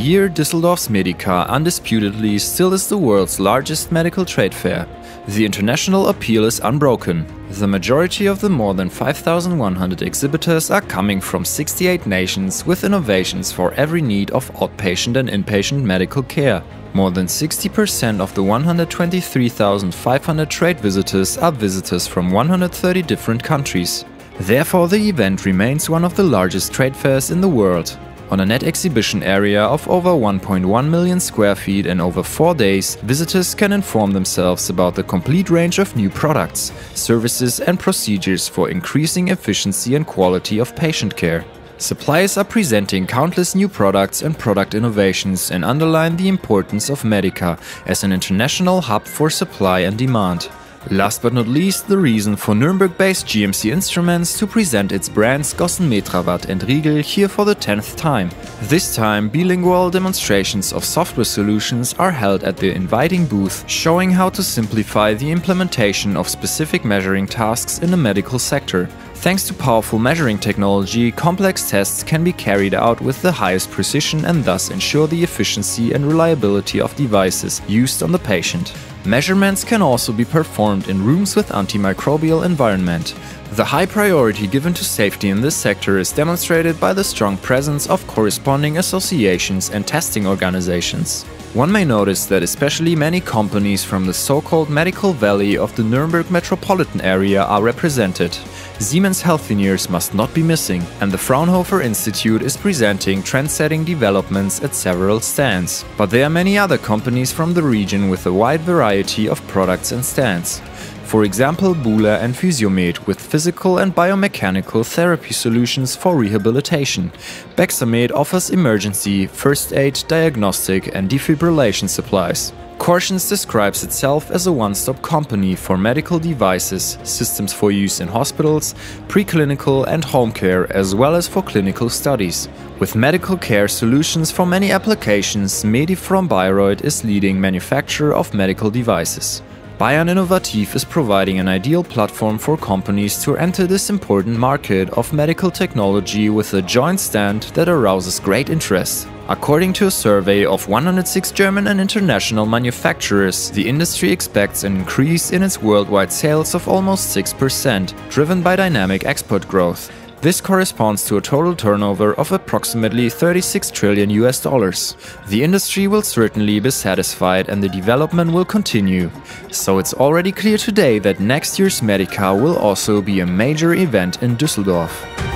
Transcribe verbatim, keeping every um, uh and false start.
year, Düsseldorf's Medica undisputedly still is the world's largest medical trade fair. The international appeal is unbroken. The majority of the more than five thousand one hundred exhibitors are coming from sixty-eight nations with innovations for every need of outpatient and inpatient medical care. More than sixty percent of the one hundred twenty-three thousand five hundred trade visitors are visitors from one hundred thirty different countries. Therefore, the event remains one of the largest trade fairs in the world. On a net exhibition area of over one point one million square feet and over four days, visitors can inform themselves about the complete range of new products, services and procedures for increasing efficiency and quality of patient care. Suppliers are presenting countless new products and product innovations and underline the importance of Medica as an international hub for supply and demand. Last but not least, the reason for Nuremberg-based G M C Instruments to present its brands Gossen Metrawatt and Riegel here for the tenth time. This time, bilingual demonstrations of software solutions are held at the inviting booth, showing how to simplify the implementation of specific measuring tasks in the medical sector. Thanks to powerful measuring technology, complex tests can be carried out with the highest precision and thus ensure the efficiency and reliability of devices used on the patient. Measurements can also be performed in rooms with antimicrobial environment. The high priority given to safety in this sector is demonstrated by the strong presence of corresponding associations and testing organizations. One may notice that especially many companies from the so-called Medical Valley of the Nuremberg metropolitan area are represented. Siemens Healthineers must not be missing, and the Fraunhofer Institute is presenting trend-setting developments at several stands. But there are many other companies from the region with a wide variety of products and stands. For example, Bühler and Physiomed with physical and biomechanical therapy solutions for rehabilitation. Bexamed offers emergency, first aid, diagnostic and defibrillation supplies. Cortions describes itself as a one-stop company for medical devices, systems for use in hospitals, preclinical and home care, as well as for clinical studies. With medical care solutions for many applications, Medifrom Bayreuth is leading manufacturer of medical devices. Bayern Innovativ is providing an ideal platform for companies to enter this important market of medical technology with a joint stand that arouses great interest. According to a survey of one hundred six German and international manufacturers, the industry expects an increase in its worldwide sales of almost six percent, driven by dynamic export growth. This corresponds to a total turnover of approximately thirty-six trillion U S dollars. The industry will certainly be satisfied and the development will continue. So it's already clear today that next year's Medica will also be a major event in Düsseldorf.